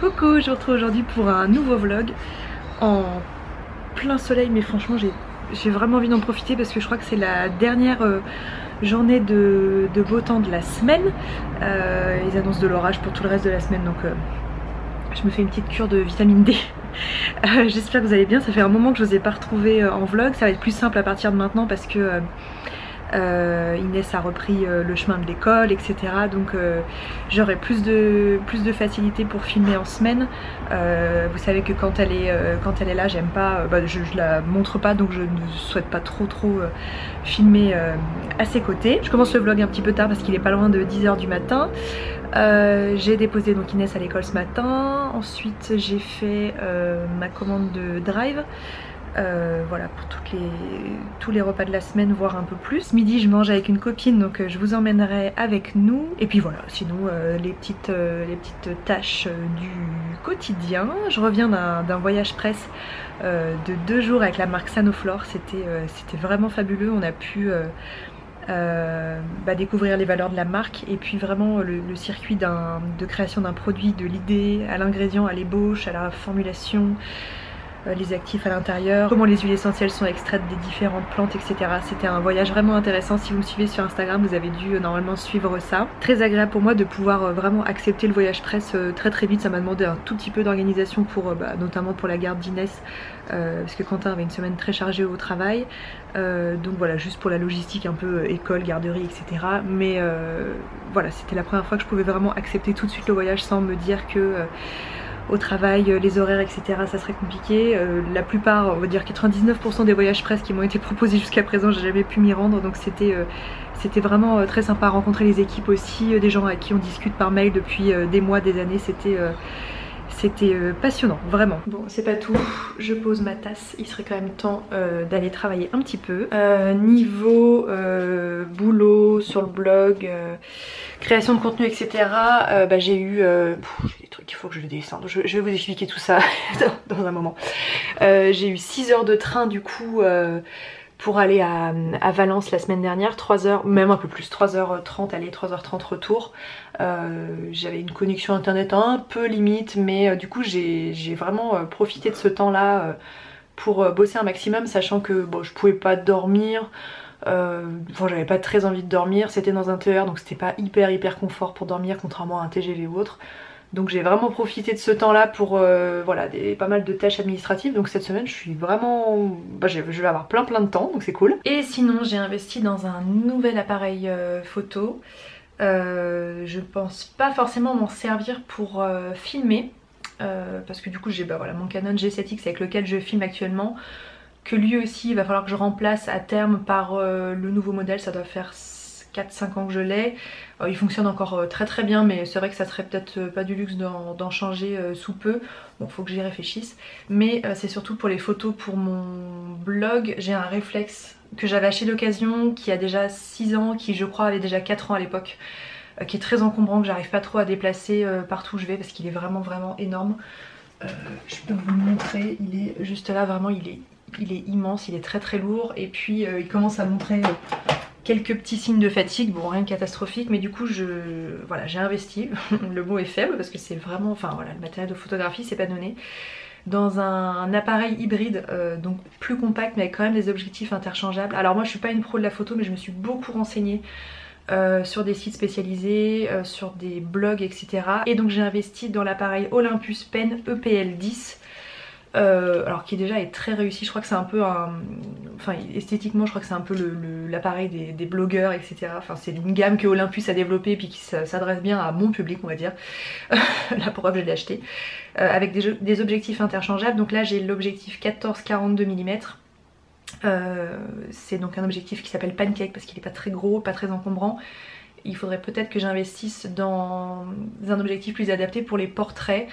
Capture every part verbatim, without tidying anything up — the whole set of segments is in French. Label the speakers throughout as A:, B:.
A: Coucou, je vous retrouve aujourd'hui pour un nouveau vlog en plein soleil, mais franchement j'ai vraiment envie d'en profiter parce que je crois que c'est la dernière euh, journée de, de beau temps de la semaine. Euh, ils annoncent de l'orage pour tout le reste de la semaine, donc euh, je me fais une petite cure de vitamine D. euh, J'espère que vous allez bien, ça fait un moment que je ne vous ai pas retrouvé en vlog, ça va être plus simple à partir de maintenant parce que euh, Euh, Inès a repris euh, le chemin de l'école, et cetera. Donc euh, j'aurai plus de, plus de facilité pour filmer en semaine. Euh, vous savez que quand elle est, euh, quand elle est là, j'aime pas, euh, bah, je, je la montre pas, donc je ne souhaite pas trop trop euh, filmer euh, à ses côtés. Je commence le vlog un petit peu tard parce qu'il est pas loin de dix heures du matin. Euh, j'ai déposé donc Inès à l'école ce matin. Ensuite j'ai fait euh, ma commande de drive. Euh, voilà, pour toutes les, tous les repas de la semaine, voire un peu plus. Ce midi je mange avec une copine, donc euh, je vous emmènerai avec nous. Et puis voilà, sinon euh, les, petites, euh, les petites tâches euh, du quotidien. Je reviens d'un voyage presse euh, de deux jours avec la marque Sanoflore. C'était euh, c'était vraiment fabuleux. On a pu euh, euh, bah, découvrir les valeurs de la marque et puis vraiment le, le circuit de création d'un produit, de l'idée à l'ingrédient, à l'ébauche, à la formulation, les actifs à l'intérieur, comment les huiles essentielles sont extraites des différentes plantes, et cetera. C'était un voyage vraiment intéressant. Si vous me suivez sur Instagram, vous avez dû normalement suivre ça. Très agréable pour moi de pouvoir vraiment accepter le voyage presse très très vite. Ça m'a demandé un tout petit peu d'organisation pour, bah, notamment pour la garde d'Inès, euh, parce que Quentin avait une semaine très chargée au travail. Euh, donc voilà, juste pour la logistique un peu école, garderie, et cetera. Mais euh, voilà, c'était la première fois que je pouvais vraiment accepter tout de suite le voyage sans me dire que euh, au travail, les horaires, et cetera ça serait compliqué. Euh, la plupart, on va dire quatre-vingt-dix-neuf pour cent des voyages presse qui m'ont été proposés jusqu'à présent, j'ai jamais pu m'y rendre, donc c'était euh, c'était vraiment euh, très sympa à rencontrer les équipes aussi, euh, des gens avec qui on discute par mail depuis euh, des mois, des années, c'était euh, c'était euh, passionnant, vraiment. Bon, c'est pas tout, je pose ma tasse, il serait quand même temps euh, d'aller travailler un petit peu. Euh, niveau euh, boulot sur le blog, euh, création de contenu, et cetera. Euh, bah, j'ai eu... Euh, j'ai des trucs, il faut que je le descende. Je, je vais vous expliquer tout ça dans, dans un moment. Euh, j'ai eu six heures de train du coup euh, pour aller à, à Valence la semaine dernière. trois heures, même un peu plus, trois heures trente aller, trois heures trente retour. Euh, J'avais une connexion internet un peu limite, mais euh, du coup j'ai vraiment euh, profité de ce temps-là euh, pour euh, bosser un maximum, sachant que bon, je pouvais pas dormir. Euh, enfin, j'avais pas très envie de dormir, c'était dans un T E R donc c'était pas hyper hyper confort pour dormir contrairement à un T G V ou autre. Donc j'ai vraiment profité de ce temps là pour euh, voilà, des, pas mal de tâches administratives. Donc cette semaine je suis vraiment... Bah, je vais avoir plein plein de temps, donc c'est cool. Et sinon j'ai investi dans un nouvel appareil euh, photo. Euh, je pense pas forcément m'en servir pour euh, filmer. Euh, parce que du coup j'ai bah, voilà, mon Canon G sept X avec lequel je filme actuellement, que lui aussi il va falloir que je remplace à terme par euh, le nouveau modèle. Ça doit faire quatre cinq ans que je l'ai. Euh, il fonctionne encore euh, très très bien, mais c'est vrai que ça serait peut-être euh, pas du luxe d'en changer euh, sous peu. Bon, faut que j'y réfléchisse. Mais euh, c'est surtout pour les photos pour mon blog. J'ai un réflexe que j'avais acheté d'occasion, qui a déjà six ans, qui je crois avait déjà quatre ans à l'époque, euh, qui est très encombrant, que j'arrive pas trop à déplacer euh, partout où je vais parce qu'il est vraiment vraiment énorme. Euh, je peux vous le montrer, il est juste là, vraiment il est, il est immense, il est très très lourd. Et puis euh, il commence à montrer euh, quelques petits signes de fatigue, bon rien de catastrophique, mais du coup je voilà, j'ai investi, le mot est faible parce que c'est vraiment, enfin voilà, le matériel de photographie c'est pas donné, dans un, un appareil hybride, euh, donc plus compact mais avec quand même des objectifs interchangeables. Alors moi je suis pas une pro de la photo, mais je me suis beaucoup renseignée Euh, sur des sites spécialisés, euh, sur des blogs, et cetera. Et donc j'ai investi dans l'appareil Olympus Pen E P L dix, euh, alors qui déjà est très réussi. Je crois que c'est un peu un... Enfin esthétiquement je crois que c'est un peu l'appareil le, le, des, des blogueurs, et cetera. Enfin c'est une gamme que Olympus a développée et puis qui s'adresse bien à mon public, on va dire. La preuve, je l'ai acheté. Euh, avec des, des objectifs interchangeables. Donc là j'ai l'objectif quatorze quarante-deux millimètres. Euh, c'est donc un objectif qui s'appelle Pancake parce qu'il n'est pas très gros, pas très encombrant. Il faudrait peut-être que j'investisse dans un objectif plus adapté pour les portraits.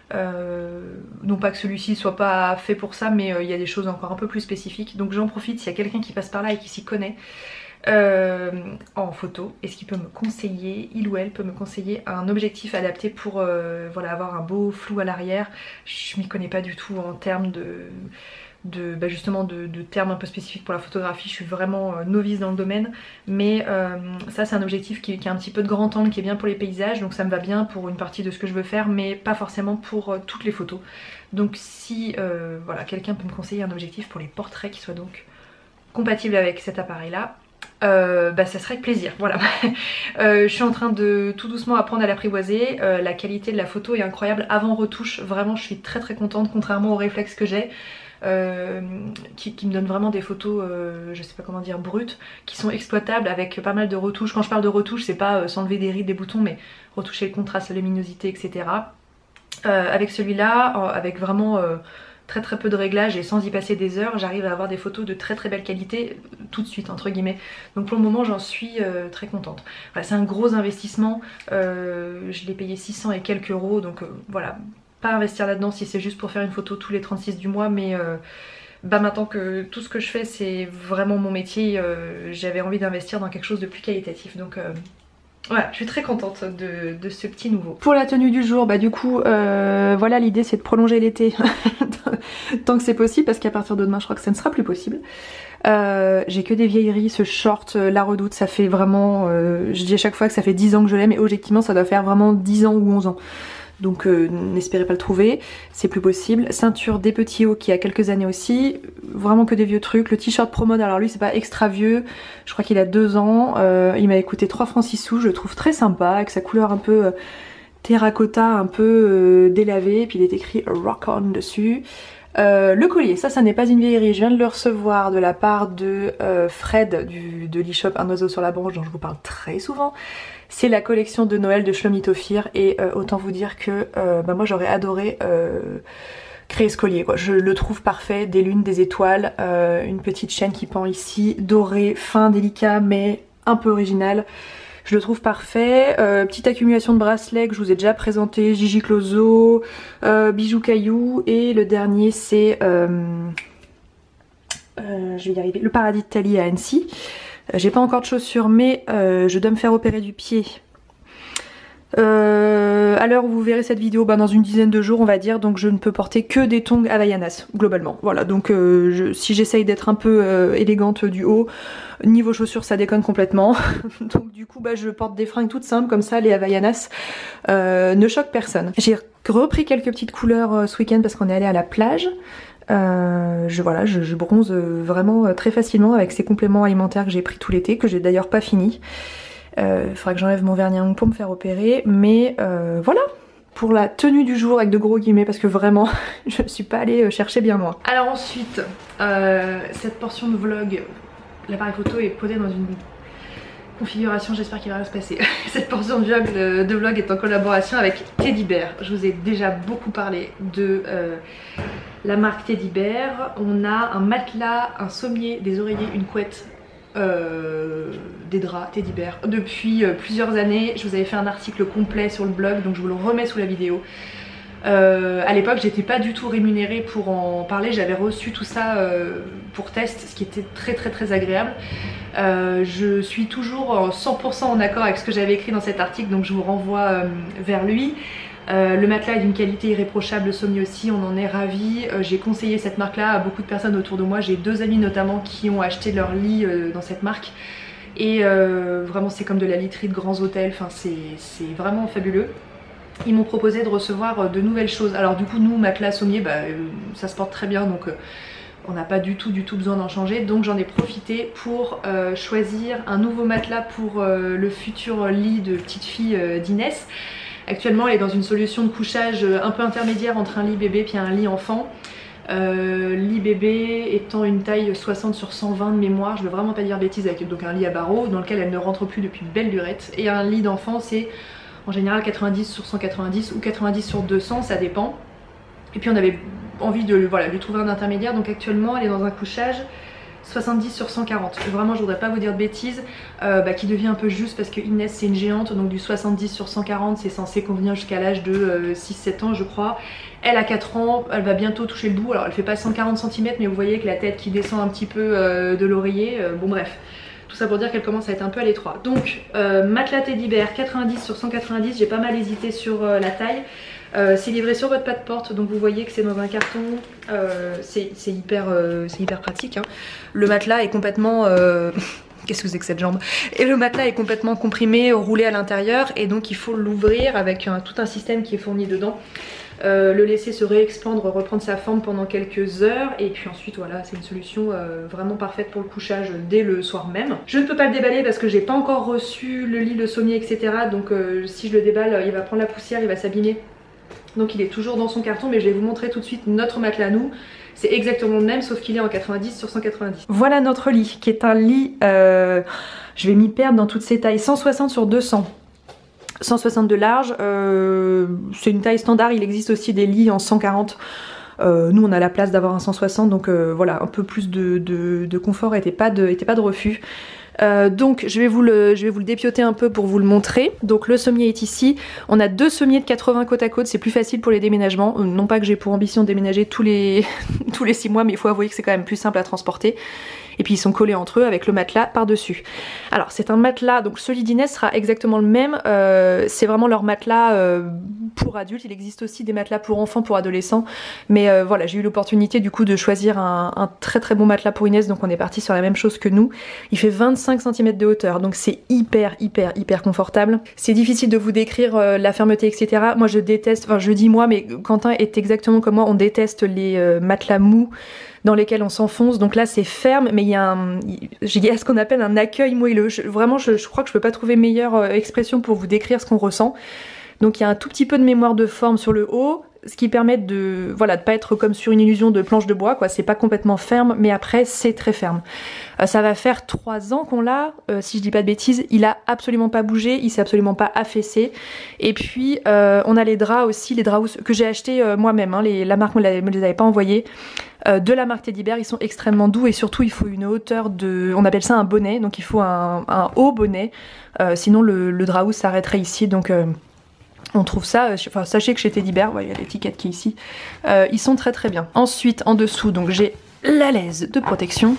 A: Euh, non pas que celui-ci soit pas fait pour ça, mais euh, il y a des choses encore un peu plus spécifiques. Donc j'en profite s'il y a quelqu'un qui passe par là et qui s'y connaît euh, en photo. Est-ce qu'il peut me conseiller, il ou elle peut me conseiller un objectif adapté pour euh, voilà, avoir un beau flou à l'arrière. Je m'y connais pas du tout en termes de... de bah justement de, de termes un peu spécifiques pour la photographie. Je suis vraiment euh, novice dans le domaine, mais euh, ça c'est un objectif qui, qui a un petit peu de grand angle, qui est bien pour les paysages, donc ça me va bien pour une partie de ce que je veux faire, mais pas forcément pour euh, toutes les photos. Donc si euh, voilà, quelqu'un peut me conseiller un objectif pour les portraits qui soit donc compatible avec cet appareil là, Euh, bah ça serait avec plaisir, voilà. euh, je suis en train de tout doucement apprendre à l'apprivoiser. euh, la qualité de la photo est incroyable avant retouche, vraiment je suis très très contente, contrairement aux réflexes que j'ai euh, qui, qui me donnent vraiment des photos euh, je sais pas comment dire, brutes, qui sont exploitables avec pas mal de retouches. Quand je parle de retouches, c'est pas euh, s'enlever des rides, des boutons, mais retoucher le contraste, la luminosité, etc. euh, avec celui-là, euh, avec vraiment euh, très très peu de réglages et sans y passer des heures, j'arrive à avoir des photos de très très belle qualité tout de suite entre guillemets. Donc pour le moment j'en suis euh, très contente. Voilà, c'est un gros investissement, euh, je l'ai payé six cents et quelques euros, donc euh, voilà, pas investir là-dedans si c'est juste pour faire une photo tous les trente-six du mois, mais euh, bah maintenant que tout ce que je fais c'est vraiment mon métier, euh, j'avais envie d'investir dans quelque chose de plus qualitatif, donc euh, voilà, je suis très contente de, de ce petit nouveau. Pour la tenue du jour, bah du coup, euh, voilà, l'idée c'est de prolonger l'été tant que c'est possible, parce qu'à partir de demain je crois que ça ne sera plus possible. Euh, j'ai que des vieilleries, ce short euh, La Redoute, ça fait vraiment, euh, je dis à chaque fois que ça fait dix ans que je l'aime, mais objectivement ça doit faire vraiment dix ans ou onze ans. Donc euh, n'espérez pas le trouver, c'est plus possible. Ceinture des petits hauts qui a quelques années aussi, vraiment que des vieux trucs. Le t-shirt Promode, alors lui c'est pas extra vieux, je crois qu'il a deux ans, euh, il m'avait coûté trois francs six sous, je le trouve très sympa, avec sa couleur un peu euh, terracotta, un peu euh, délavé, puis il est écrit Rock On dessus. Euh, le collier, ça, ça n'est pas une vieillerie, je viens de le recevoir de la part de euh, Fred du, de l'e-shop Un Oiseau sur la Branche, dont je vous parle très souvent. C'est la collection de Noël de Shlomit Ophir, et euh, autant vous dire que euh, bah moi j'aurais adoré euh, créer ce collier, quoi. Je le trouve parfait, des lunes, des étoiles, euh, une petite chaîne qui pend ici, doré, fin, délicat, mais un peu original. Je le trouve parfait. Euh, petite accumulation de bracelets que je vous ai déjà présenté, Gigi Clozo, euh, bijoux cailloux, et le dernier c'est, euh, euh, je vais y arriver, le Paradis de Thalie à Annecy. Euh, J'ai pas encore de chaussures, mais euh, je dois me faire opérer du pied. Euh, à l'heure où vous verrez cette vidéo, bah dans une dizaine de jours on va dire, donc je ne peux porter que des tongs Havaianas globalement. Voilà, donc euh, je, si j'essaye d'être un peu euh, élégante du haut, niveau chaussures ça déconne complètement. Donc du coup bah je porte des fringues toutes simples comme ça, les Havaianas euh, ne choquent personne. J'ai repris quelques petites couleurs euh, ce week-end parce qu'on est allé à la plage. Euh, je, voilà, je, je bronze euh, vraiment euh, très facilement avec ces compléments alimentaires que j'ai pris tout l'été, que j'ai d'ailleurs pas fini. Il euh, faudra que j'enlève mon vernis à ongles pour me faire opérer, mais euh, voilà pour la tenue du jour avec de gros guillemets, parce que vraiment je ne suis pas allée chercher bien loin. Alors ensuite, euh, cette portion de vlog, l'appareil photo est posé dans une configuration, j'espère qu'il va rien se passer. Cette portion de vlog, de vlog est en collaboration avec Teddy Bear. Je vous ai déjà beaucoup parlé de euh, la marque Teddy Bear. On a un matelas, un sommier, des oreillers, une couette, Euh, des draps Teddy Bear depuis euh, plusieurs années. Je vous avais fait un article complet sur le blog, donc je vous le remets sous la vidéo. Euh, à l'époque j'étais pas du tout rémunérée pour en parler, j'avais reçu tout ça euh, pour test, ce qui était très très très agréable. Euh, je suis toujours cent pour cent en accord avec ce que j'avais écrit dans cet article, donc je vous renvoie euh, vers lui. Euh, le matelas est d'une qualité irréprochable, le sommier aussi, on en est ravis. Euh, j'ai conseillé cette marque là à beaucoup de personnes autour de moi, j'ai deux amis notamment qui ont acheté leur lit euh, dans cette marque, et euh, vraiment c'est comme de la literie de grands hôtels, enfin c'est vraiment fabuleux. Ils m'ont proposé de recevoir de nouvelles choses, alors du coup nous matelas sommier bah, euh, ça se porte très bien, donc euh, on n'a pas du tout du tout besoin d'en changer, donc j'en ai profité pour euh, choisir un nouveau matelas pour euh, le futur lit de petite fille euh, d'Inès. Actuellement elle est dans une solution de couchage un peu intermédiaire entre un lit bébé puis un lit enfant. Euh, lit bébé étant une taille soixante sur cent vingt de mémoire, je veux vraiment pas dire bêtise, avec donc un lit à barreaux dans lequel elle ne rentre plus depuis belle lurette, et un lit d'enfant c'est en général quatre-vingt-dix sur cent quatre-vingt-dix ou quatre-vingt-dix sur deux cents, ça dépend. Et puis on avait envie de voilà, lui trouver un intermédiaire, donc actuellement elle est dans un couchage soixante-dix sur cent quarante. Vraiment je voudrais pas vous dire de bêtises, euh, bah, qui devient un peu juste parce que Inès c'est une géante, donc du soixante-dix sur cent quarante c'est censé convenir jusqu'à l'âge de euh, six sept ans je crois. Elle a quatre ans, elle va bientôt toucher le bout, alors elle fait pas cent quarante centimètres mais vous voyez que la tête qui descend un petit peu euh, de l'oreiller, euh, bon bref. Tout ça pour dire qu'elle commence à être un peu à l'étroit. Donc euh, matelas Teddy Bear quatre-vingt-dix sur cent quatre-vingt-dix, j'ai pas mal hésité sur euh, la taille. Euh, c'est livré sur votre pas de porte, donc vous voyez que c'est dans un carton, euh, c'est hyper, euh, hyper pratique. Hein. Le matelas est complètement... Euh... Qu'est-ce que c'est que cette jambe? Et le matelas est complètement comprimé, roulé à l'intérieur, et donc il faut l'ouvrir avec un, tout un système qui est fourni dedans. Euh, le laisser se réexpandre, reprendre sa forme pendant quelques heures, et puis ensuite voilà, c'est une solution euh, vraiment parfaite pour le couchage dès le soir même. Je ne peux pas le déballer parce que j'ai pas encore reçu le lit, le sommier, et cetera. Donc euh, si je le déballe, il va prendre la poussière, il va s'abîmer. Donc il est toujours dans son carton, mais je vais vous montrer tout de suite notre matelas à nous. C'est exactement le même, sauf qu'il est en quatre-vingt-dix sur cent quatre-vingt-dix. Voilà notre lit, qui est un lit, euh, je vais m'y perdre dans toutes ces tailles, cent soixante sur deux cents. cent soixante de large, euh, c'est une taille standard, il existe aussi des lits en cent quarante. Euh, nous on a la place d'avoir un cent soixante, donc euh, voilà, un peu plus de, de, de confort était pas de, était pas de refus. Euh, donc je vais, vous le, je vais vous le dépioter un peu pour vous le montrer. Donc le sommier est ici, on a deux sommiers de quatre-vingts côte à côte, c'est plus facile pour les déménagements. Euh, non pas que j'ai pour ambition de déménager tous les, tous les six mois, mais il faut avouer que c'est quand même plus simple à transporter. Et puis ils sont collés entre eux avec le matelas par dessus. Alors c'est un matelas, donc celui d'Inès sera exactement le même, euh, c'est vraiment leur matelas euh, pour adultes. Il existe aussi des matelas pour enfants, pour adolescents, mais euh, voilà, j'ai eu l'opportunité du coup de choisir un, un très très bon matelas pour Inès, donc on est parti sur la même chose que nous. Il fait vingt-cinq centimètres de hauteur, donc c'est hyper hyper hyper confortable. C'est difficile de vous décrire euh, la fermeté, et cetera. Moi je déteste, enfin je dis moi, mais Quentin est exactement comme moi, on déteste les euh, matelas mous dans lesquels on s'enfonce, donc là c'est ferme, mais il y a un, il y a ce qu'on appelle un accueil moelleux. Je, vraiment je, je crois que je peux pas trouver meilleure euh, expression pour vous décrire ce qu'on ressent. Donc il y a un tout petit peu de mémoire de forme sur le haut, ce qui permet de voilà, de pas être comme sur une illusion de planche de bois, quoi. C'est pas complètement ferme, mais après c'est très ferme. Euh, ça va faire trois ans qu'on l'a, euh, si je dis pas de bêtises. Il a absolument pas bougé, il s'est absolument pas affaissé. Et puis euh, on a les draps aussi, les draps que j'ai achetés euh, moi-même, hein. Les, la marque me, me les avait pas envoyés. Euh, de la marque Teddy Bear, ils sont extrêmement doux, et surtout il faut une hauteur de, on appelle ça un bonnet, donc il faut un, un haut bonnet, euh, sinon le, le drap housse s'arrêterait ici, donc euh, on trouve ça, enfin sachez que chez Teddy Bear, ouais, il y a l'étiquette qui est ici, euh, ils sont très très bien. Ensuite en dessous, donc j'ai la laise de protection.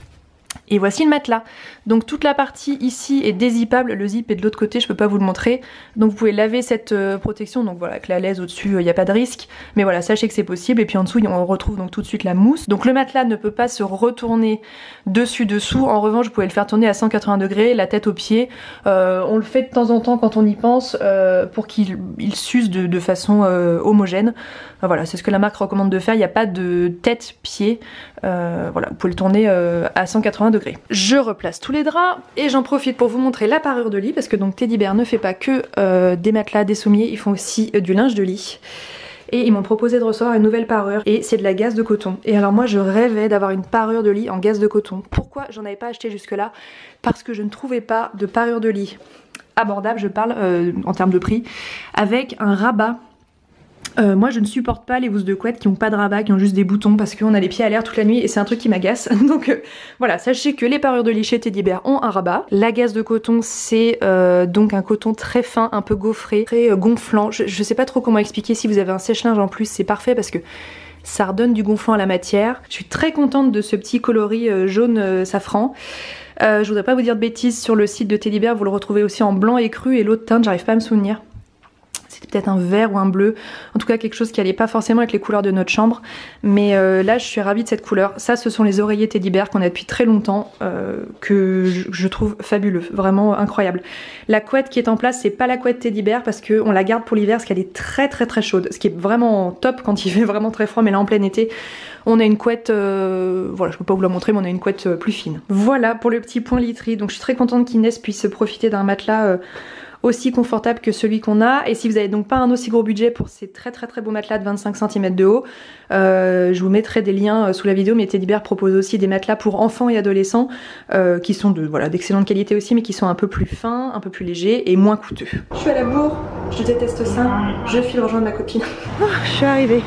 A: Et voici le matelas. Donc toute la partie ici est dézippable, le zip est de l'autre côté, je peux pas vous le montrer. Donc vous pouvez laver cette euh, protection, donc voilà, avec la laise au-dessus, il euh, n'y a pas de risque. Mais voilà, sachez que c'est possible. Et puis en dessous, on retrouve donc tout de suite la mousse. Donc le matelas ne peut pas se retourner dessus-dessous. En revanche, vous pouvez le faire tourner à cent quatre-vingts degrés, la tête aux pieds. Euh, on le fait de temps en temps quand on y pense, euh, pour qu'il s'use de, de façon euh, homogène. Euh, voilà, c'est ce que la marque recommande de faire. Il n'y a pas de tête-pied. Euh, voilà, vous pouvez le tourner euh, à cent quatre-vingts degrés. Je replace tous les draps et j'en profite pour vous montrer la parure de lit, parce que donc Teddy Bear ne fait pas que euh, des matelas, des sommiers, ils font aussi euh, du linge de lit. Et ils m'ont proposé de recevoir une nouvelle parure, et c'est de la gaze de coton. Et alors moi je rêvais d'avoir une parure de lit en gaze de coton. Pourquoi j'en avais pas acheté jusque là? Parce que je ne trouvais pas de parure de lit abordable, je parle euh, en termes de prix, avec un rabat. Euh, moi je ne supporte pas les housses de couette qui ont pas de rabat, qui ont juste des boutons, parce qu'on a les pieds à l'air toute la nuit et c'est un truc qui m'agace. Donc euh, voilà, sachez que les parures de lit chez Teddy Bear ont un rabat. La gaze de coton, c'est euh, donc un coton très fin, un peu gaufré, très euh, gonflant. Je, je sais pas trop comment expliquer. Si vous avez un sèche-linge en plus, c'est parfait parce que ça redonne du gonflant à la matière. Je suis très contente de ce petit coloris euh, jaune euh, safran. Euh, je voudrais pas vous dire de bêtises, sur le site de Teddy Bear vous le retrouvez aussi en blanc écru, et l'autre teinte j'arrive pas à me souvenir. C'était peut-être un vert ou un bleu, en tout cas quelque chose qui allait pas forcément avec les couleurs de notre chambre, mais euh, là je suis ravie de cette couleur. Ça, ce sont les oreillers Teddy Bear qu'on a depuis très longtemps, euh, que je, je trouve fabuleux, vraiment incroyable. La couette qui est en place, c'est pas la couette Teddy Bear parce qu'on la garde pour l'hiver parce qu'elle est très très très chaude, ce qui est vraiment top quand il fait vraiment très froid, mais là en plein été on a une couette, euh, voilà, je peux pas vous la montrer, mais on a une couette plus fine. Voilà pour le petit point literie. Donc je suis très contente qu'Inès puisse profiter d'un matelas euh, aussi confortable que celui qu'on a. Et si vous avez donc pas un aussi gros budget pour ces très très très beaux matelas de vingt-cinq centimètres de haut, euh, je vous mettrai des liens sous la vidéo, mais Teddy Bear propose aussi des matelas pour enfants et adolescents euh, qui sont de voilà d'excellente qualité aussi, mais qui sont un peu plus fins, un peu plus légers et moins coûteux. Je suis à la bourre, je déteste ça, je file rejoindre ma copine. Oh, je suis arrivée.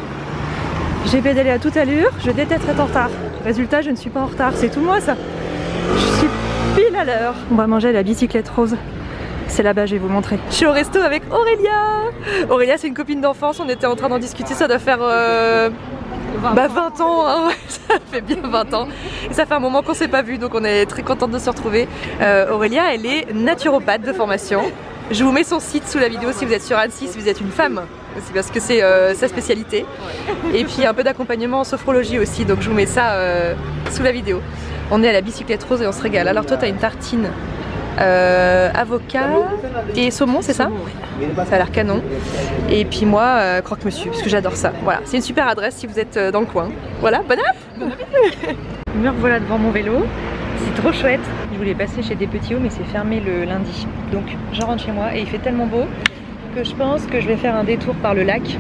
A: J'ai pédalé à toute allure, je déteste être en retard. Résultat, je ne suis pas en retard, c'est tout moi ça. Je suis pile à l'heure. On va manger à la bicyclette rose. C'est là-bas, je vais vous montrer. Je suis au resto avec Aurélia. Aurélia, c'est une copine d'enfance, on était en train d'en discuter, ça doit faire euh, bah, vingt ans, hein. Ça fait bien vingt ans. Et ça fait un moment qu'on s'est pas vu, donc on est très contente de se retrouver. Euh, Aurélia, elle est naturopathe de formation. Je vous mets son site sous la vidéo si vous êtes sur Annecy, si vous êtes une femme
B: c'est parce que c'est euh, sa spécialité. Et puis un peu d'accompagnement en sophrologie aussi, donc je vous mets ça euh, sous la vidéo. On est à la bicyclette rose et on se régale. Alors toi, tu as une tartine euh, avocat et saumon, c'est ça? Ça a l'air canon. Et puis moi, euh, croque-monsieur, parce que j'adore ça. Voilà, c'est une super adresse si vous êtes euh, dans le coin. Voilà, bon app. Me revoilà devant mon vélo. C'est trop chouette. Je voulais passer chez des petits hauts mais c'est fermé le lundi. Donc je rentre chez moi et il fait tellement beau que je pense que je vais faire un détour par le lac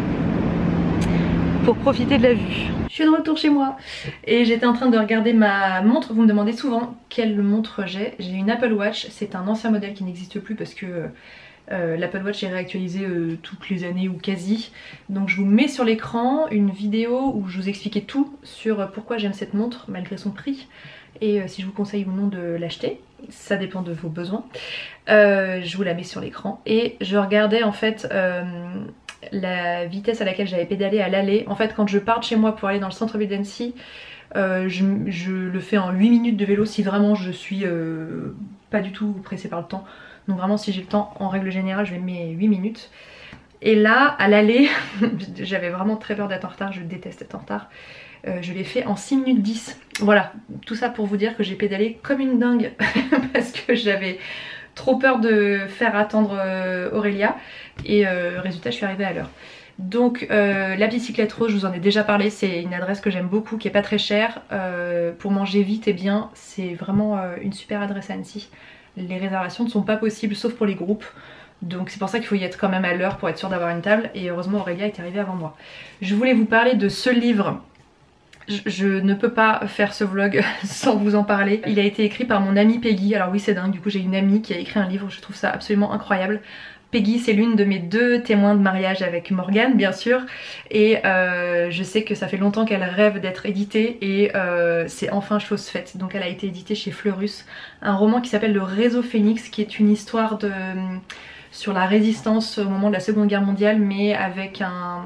B: pour profiter de la vue. Je suis de retour chez moi et j'étais en train de regarder ma montre. Vous me demandez souvent quelle montre j'ai. J'ai une Apple Watch, c'est un ancien modèle qui n'existe plus parce que euh, l'Apple Watch est réactualisé euh, toutes les années ou quasi. Donc je vous mets sur l'écran une vidéo où je vous expliquais tout sur pourquoi j'aime cette montre malgré son prix. Et euh, si je vous conseille ou non de l'acheter, ça dépend de vos besoins. Euh, je vous la mets sur l'écran. Et je regardais en fait euh, la vitesse à laquelle j'avais pédalé à l'aller. En fait quand je pars de chez moi pour aller dans le centre-ville d'Annecy, euh, je, je le fais en huit minutes de vélo si vraiment je suis euh, pas du tout pressée par le temps. Donc vraiment si j'ai le temps, en règle générale je vais mes huit minutes. Et là à l'aller, j'avais vraiment très peur d'être en retard, je déteste être en retard. Euh, je l'ai fait en six minutes dix. Voilà, tout ça pour vous dire que j'ai pédalé comme une dingue parce que j'avais trop peur de faire attendre euh, Aurélia et euh, résultat je suis arrivée à l'heure. Donc euh, la bicyclette rose, je vous en ai déjà parlé, c'est une adresse que j'aime beaucoup, qui est pas très chère, euh, pour manger vite et bien, c'est vraiment euh, une super adresse à Annecy. Les réservations ne sont pas possibles sauf pour les groupes. Donc c'est pour ça qu'il faut y être quand même à l'heure pour être sûr d'avoir une table et heureusement Aurélia est arrivée avant moi. Je voulais vous parler de ce livre. Je ne peux pas faire ce vlog sans vous en parler. Il a été écrit par mon amie Peggy. Alors oui c'est dingue, du coup j'ai une amie qui a écrit un livre, je trouve ça absolument incroyable. Peggy c'est l'une de mes deux témoins de mariage avec Morgane bien sûr. Et euh, je sais que ça fait longtemps qu'elle rêve d'être éditée et euh, c'est enfin chose faite. Donc elle a été éditée chez Fleurus. Un roman qui s'appelle Le Réseau Phénix, qui est une histoire de... sur la résistance au moment de la Seconde Guerre mondiale mais avec un...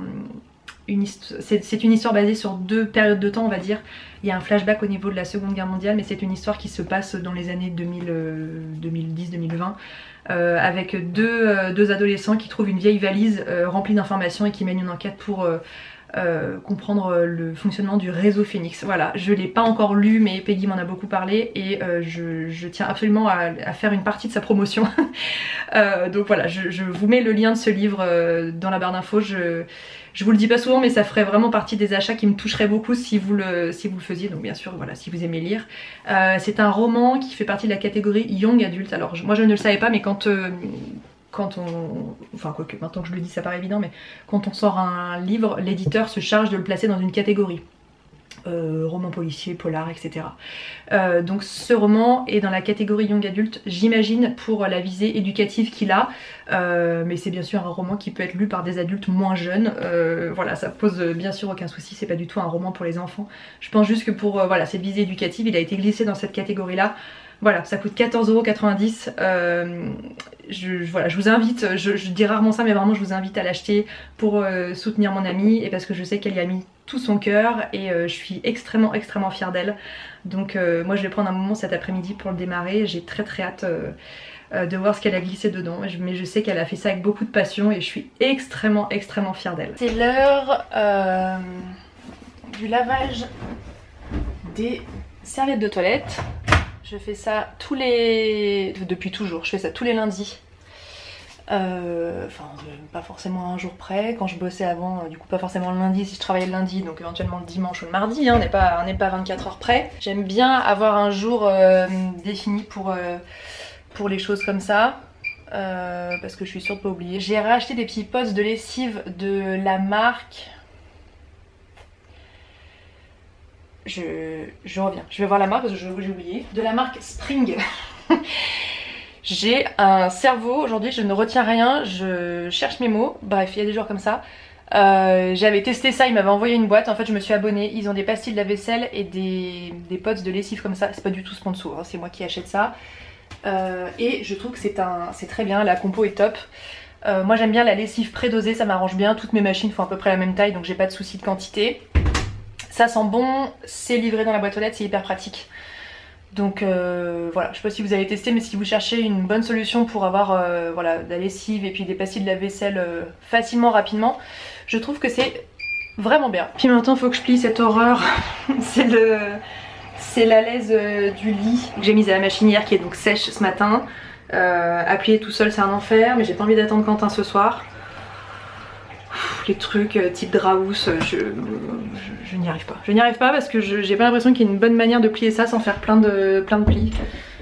B: c'est une histoire basée sur deux périodes de temps on va dire. Il y a un flashback au niveau de la Seconde Guerre mondiale mais c'est une histoire qui se passe dans les années deux mille, euh, deux mille dix deux mille vingt euh, avec deux, euh, deux adolescents qui trouvent une vieille valise euh, remplie d'informations et qui mènent une enquête pour euh, euh, comprendre le fonctionnement du réseau Phénix. Voilà, je l'ai pas encore lu mais Peggy m'en a beaucoup parlé et euh, je, je tiens absolument à, à faire une partie de sa promotion. euh, donc voilà, je, je vous mets le lien de ce livre euh, dans la barre d'infos. Je, Je vous le dis pas souvent mais ça ferait vraiment partie des achats qui me toucheraient beaucoup si vous le, si vous le faisiez, donc bien sûr voilà si vous aimez lire. Euh, c'est un roman qui fait partie de la catégorie Young Adult. Alors je, moi je ne le savais pas mais quand, euh, quand on... Enfin quoique maintenant que je le dis ça paraît évident mais quand on sort un livre, l'éditeur se charge de le placer dans une catégorie. Euh, roman policier, polar, et cetera. Euh, donc ce roman est dans la catégorie Young Adult, j'imagine pour la visée éducative qu'il a, euh, mais c'est bien sûr un roman qui peut être lu par des adultes moins jeunes, euh, voilà ça pose bien sûr aucun souci, c'est pas du tout un roman pour les enfants. Je pense juste que pour euh, voilà, cette visée éducative il a été glissé dans cette catégorie là. Voilà, ça coûte quatorze euros quatre-vingt-dix. Euh, je, voilà, je vous invite, je, je dis rarement ça mais vraiment je vous invite à l'acheter pour euh, soutenir mon amie et parce que je sais qu'elle y a mis tout son cœur et euh, je suis extrêmement extrêmement fière d'elle. Donc euh, moi je vais prendre un moment cet après-midi pour le démarrer, j'ai très très hâte euh, euh, de voir ce qu'elle a glissé dedans, mais je sais qu'elle a fait ça avec beaucoup de passion et je suis extrêmement extrêmement fière d'elle. C'est l'heure euh, du lavage des serviettes de toilette. Je fais ça tous les... depuis toujours, je fais ça tous les lundis. Euh, enfin pas forcément un jour près, quand je bossais avant, du coup pas forcément le lundi si je travaillais le lundi, donc éventuellement le dimanche ou le mardi, hein, on n'est pas, on n'est pas vingt-quatre heures près. J'aime bien avoir un jour euh, défini pour, euh, pour les choses comme ça, euh, parce que je suis sûre de pas oublier. J'ai racheté des petits pots de lessive de la marque... Je, je reviens, je vais voir la marque parce que j'ai oublié. De la marque Spring. J'ai un cerveau, aujourd'hui je ne retiens rien, je cherche mes mots, bref il y a des jours comme ça. Euh, J'avais testé ça, ils m'avaient envoyé une boîte, en fait je me suis abonnée, ils ont des pastilles de lave-vaisselle et des, des pots de lessive comme ça, c'est pas du tout sponsor, hein, c'est moi qui achète ça. Euh, et je trouve que c'est un, c'est très bien, la compo est top. Euh, moi j'aime bien la lessive prédosée, ça m'arrange bien, toutes mes machines font à peu près la même taille donc j'ai pas de souci de quantité. Ça sent bon, c'est livré dans la boîte aux lettres, c'est hyper pratique.
A: Donc euh, voilà, je sais pas si vous avez testé, mais si vous cherchez une bonne solution pour avoir euh, voilà, de la lessive et puis des pastilles de la vaisselle euh, facilement, rapidement, je trouve que c'est vraiment bien. Puis maintenant il faut que je plie cette horreur. C'est le... c'est la laise euh, du lit que j'ai mise à la machine hier, qui est donc sèche ce matin. Euh, à plier tout seul c'est un enfer, mais j'ai pas envie d'attendre Quentin ce soir. Pff, les trucs euh, type draous, euh, je, je, je n'y arrive pas. Je n'y arrive pas parce que j'ai pas l'impression qu'il y ait une bonne manière de plier ça sans faire plein de, plein de plis.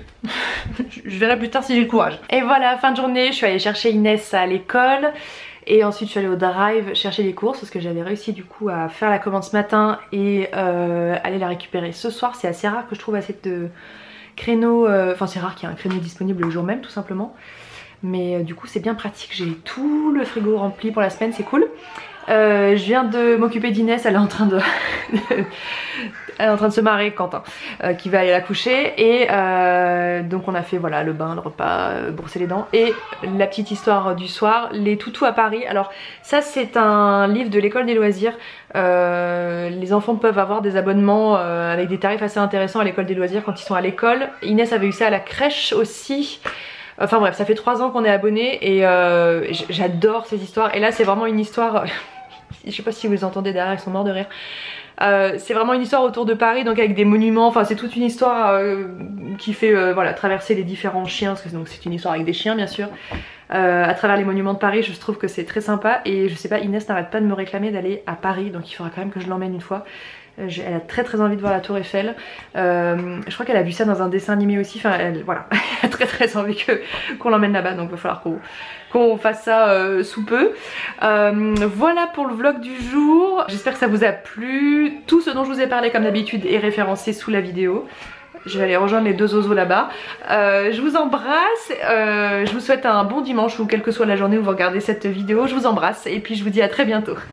A: Je verrai plus tard si j'ai le courage. Et voilà, fin de journée, je suis allée chercher Inès à l'école. Et ensuite je suis allée au drive chercher les courses parce que j'avais réussi du coup à faire la commande ce matin et euh, aller la récupérer ce soir. C'est assez rare que je trouve assez de créneaux, euh, enfin c'est rare qu'il y ait un créneau disponible le jour même tout simplement. Mais euh, du coup c'est bien pratique, j'ai tout le frigo rempli pour la semaine, c'est cool. Euh, je viens de m'occuper d'Inès, elle est en train de elle est en train de se marrer, Quentin euh, qui va aller la coucher. Et euh, donc on a fait voilà le bain, le repas, euh, brosser les dents. Et la petite histoire du soir, les toutous à Paris. Alors ça c'est un livre de l'école des loisirs. Euh, les enfants peuvent avoir des abonnements euh, avec des tarifs assez intéressants à l'école des loisirs quand ils sont à l'école. Inès avait eu ça à la crèche aussi. Enfin bref, ça fait trois ans qu'on est abonnés et euh, j'adore ces histoires. Et là c'est vraiment une histoire, je sais pas si vous les entendez derrière, ils sont morts de rire. Euh, c'est vraiment une histoire autour de Paris, donc avec des monuments, enfin c'est toute une histoire euh, qui fait euh, voilà, traverser les différents chiens, parce que c'est une histoire avec des chiens bien sûr, euh, à travers les monuments de Paris. Je trouve que c'est très sympa et je sais pas, Inès n'arrête pas de me réclamer d'aller à Paris, donc il faudra quand même que je l'emmène une fois. Elle a très très envie de voir la tour Eiffel. Euh, je crois qu'elle a vu ça dans un dessin animé aussi. Enfin elle, voilà, elle a très très envie que, qu'on l'emmène là-bas. Donc il va falloir qu'on qu'on fasse ça euh, sous peu. Euh, voilà pour le vlog du jour. J'espère que ça vous a plu. Tout ce dont je vous ai parlé comme d'habitude est référencé sous la vidéo. Je vais aller rejoindre les deux oiseaux là-bas. Euh, je vous embrasse. Euh, je vous souhaite un bon dimanche ou quelle que soit la journée où vous regardez cette vidéo. Je vous embrasse et puis je vous dis à très bientôt.